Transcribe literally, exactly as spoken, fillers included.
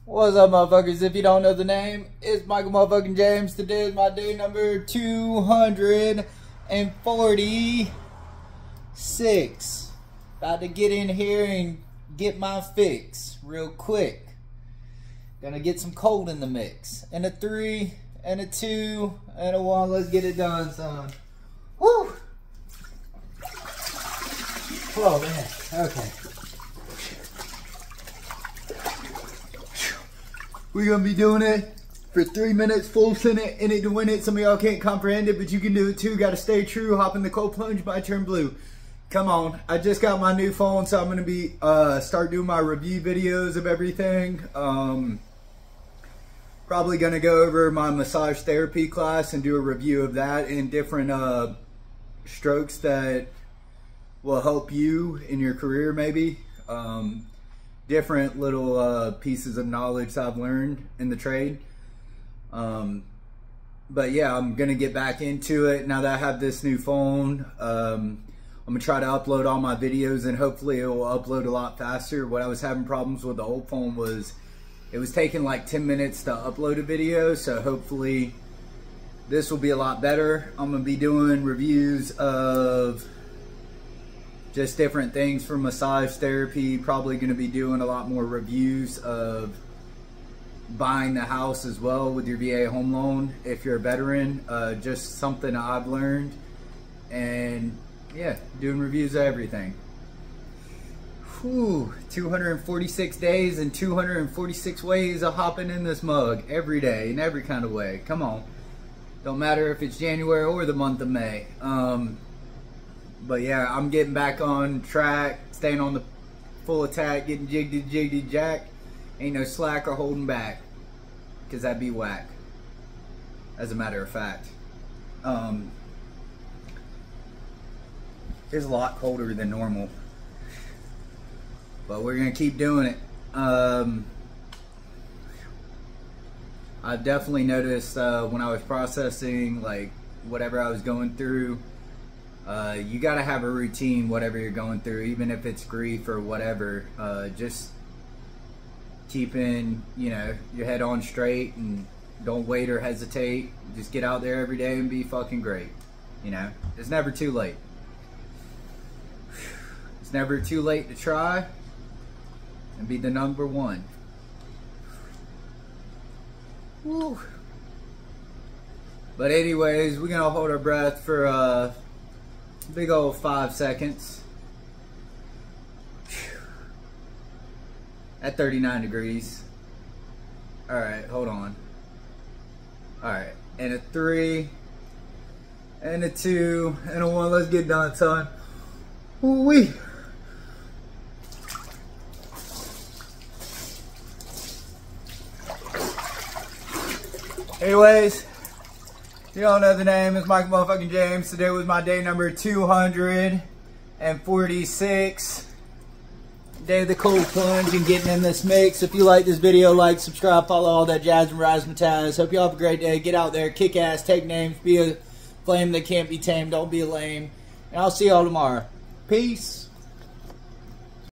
What's up, motherfuckers? If you don't know the name, it's Michael motherfucking James. Today is my day number two hundred forty-six. About to get in here and get my fix real quick. Gonna get some cold in the mix. And a three, and a two, and a one. Let's get it done, son. Woo! Oh, man. Okay. We're gonna be doing it for three minutes, full send it, in it to win it. Some of y'all can't comprehend it, but you can do it too. Gotta stay true, hop in the cold plunge, by turn blue. Come on, I just got my new phone, so I'm gonna be, uh, start doing my review videos of everything. Um, probably gonna go over my massage therapy class and do a review of that and different, uh, strokes that will help you in your career maybe. Um, different little uh, pieces of knowledge that I've learned in the trade. Um, but yeah, I'm gonna get back into it now that I have this new phone. Um, I'm gonna try to upload all my videos and hopefully it will upload a lot faster. What I was having problems with the old phone was it was taking like ten minutes to upload a video, so hopefully this will be a lot better. I'm gonna be doing reviews of just different things for massage therapy. Probably going to be doing a lot more reviews of buying the house as well with your V A home loan if you're a veteran. Uh, just something I've learned, and yeah, doing reviews of everything. Whew, two hundred forty-six days and two hundred forty-six ways of hopping in this mug every day in every kind of way. Come on, don't matter if it's January or the month of May. Um, But yeah, I'm getting back on track, staying on the full attack, getting jiggedy jiggedy jack. Ain't no slack or holding back, because that'd be whack, as a matter of fact. Um, it's a lot colder than normal, but we're going to keep doing it. Um, I've definitely noticed uh, when I was processing, like, whatever I was going through, Uh, you gotta have a routine, whatever you're going through, even if it's grief or whatever. Uh, just keeping, you know, your head on straight and don't wait or hesitate. Just get out there every day and be fucking great. You know, it's never too late. It's never too late to try and be the number one. Woo. But anyways, we're gonna hold our breath for uh big old five seconds at thirty-nine degrees. Alright, hold on. Alright, and a three, and a two, and a one. Let's get done, son. Woo-wee. Anyways, you don't know the name, it's Michael motherfucking James. Today was my day number two hundred forty-six. Day of the cold plunge and getting in this mix. If you like this video, like, subscribe, follow, all that jazz and razzmatazz. Hope you all have a great day. Get out there, kick ass, take names, be a flame that can't be tamed, don't be a lame. And I'll see y'all tomorrow. Peace.